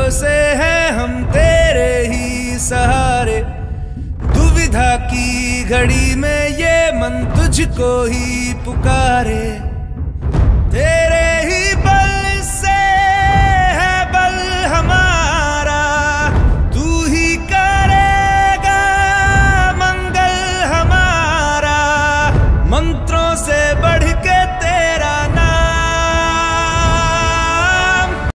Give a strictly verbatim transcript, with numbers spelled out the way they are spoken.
भरोसे हैं हम तेरे ही सहारे। दुविधा की घड़ी में ये मन तुझको ही पुकारे। तेरे ही